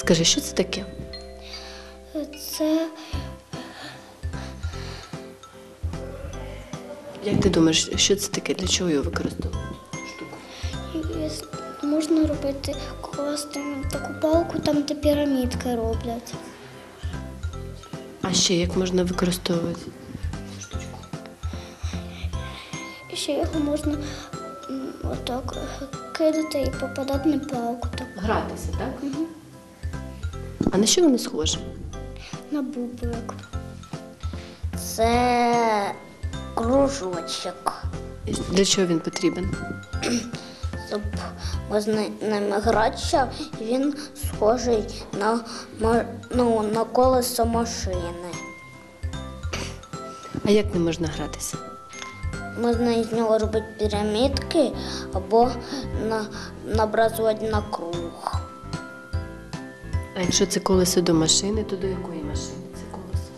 Скажи, що це таке? Це Як ти думаєш, що це таке? Для чого його використовують? Штуку. можна робити класти таку палку, там де пірамідки роблять. А ще як можна використовувати? І ще його можна отак кидати і попадати на палку. Так. Гратися, так? А на що воно схоже? На бублик. Це кружочок, І для чого він потрібен? щоб можна ним гратися, він схожий на колесо машини. А як не можна гратися? Можна із нього робити пірамідки або набразувати на круг. А якщо це колесо до машини, то до якої машини це колесо?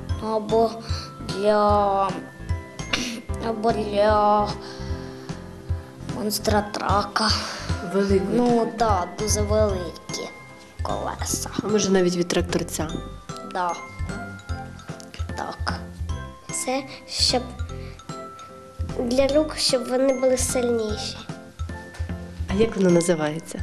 Або для монстра трака. Великий. Ну так, дуже великі колеса. А може навіть від тракторця? Да. Так. Це щоб для рук, щоб вони були сильніші. А як воно називається?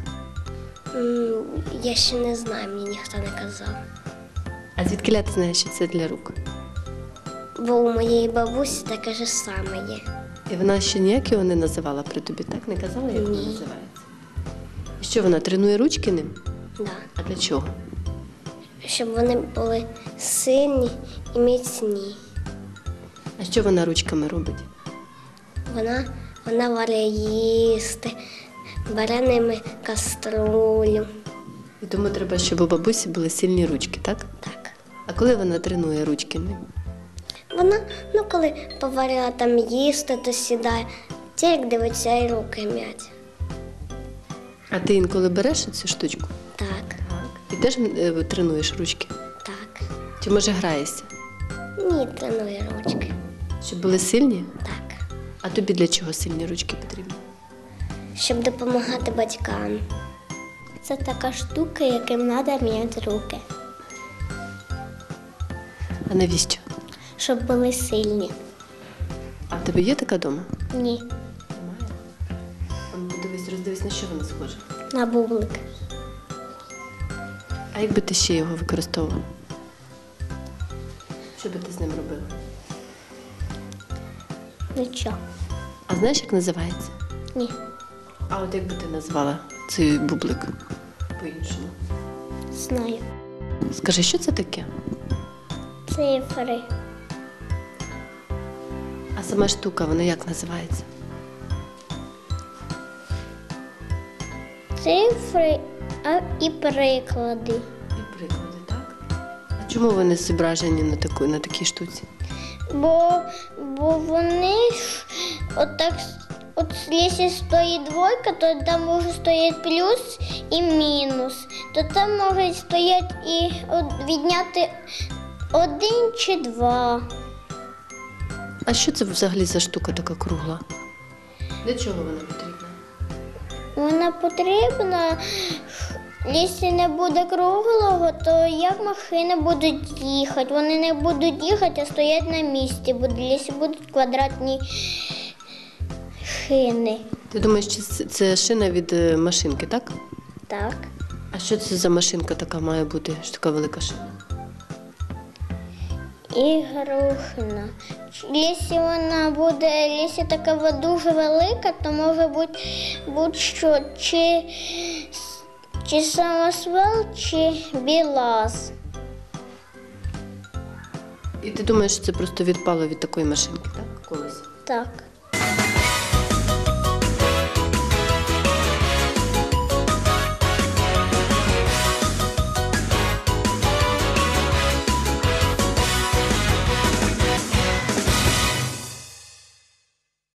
Я ще не знаю, мені ніхто не казав. А звідки ти знаєш, що це для рук? Бо у моєї бабусі таке ж саме є. І вона ще ніяк його не називала при тобі, так? Не казала, як воно називається? І що, вона тренує ручки ним? Да. А для чого? Щоб вони були сильні і міцні. А що вона ручками робить? Вона варить їсти, бере ними каструлю. І тому треба, щоб у бабусі були сильні ручки, так? Так. А коли вона тренує ручки ним? Вона, коли поварила там їсти, то сідає, тільки дивиться і руки м'ять. А ти інколи береш цю штучку? Так, І теж тренуєш ручки? так. Чи може граєшся? Ні, тренує ручки. Щоб були сильні? Так. А тобі для чого сильні ручки потрібні? Щоб допомагати батькам. Це така штука, яким треба м'яти руки. А навіщо? Щоб були сильні. А в тебе є така дома? Ні, Немає. Роздивись, на що вона схожа. на бублик. А якби ти ще його використовував? Що би ти з ним робила? Нічого. А знаєш, як називається? Ні. А от як би ти назвала цей бублик по-іншому? Знаю. Скажи, що це таке? Цифри. А сама штука, вона як називається? Цифри і приклади. І приклади, так? А чому вони зображені на такій штуці? Бо вони ж якщо стоїть двойка, то там може стояти плюс і мінус. То там може стояти і відняти 1 чи 2. А що це взагалі за штука така кругла? Для чого вона потрібна? Вона потрібна, якщо не буде круглого, то як машини будуть їхати? Вони не будуть їхати, а стоять на місці, якщо будуть квадратні шини. Ти думаєш, це шина від машинки, так? Так. А що це за машинка така має бути, що така велика шина? Ігрушина. Якщо така дуже велика, то може бути будь-що, чи самосвал, чи білаз. І ти думаєш, що це просто відпало від такої машинки, так? Колись? Так.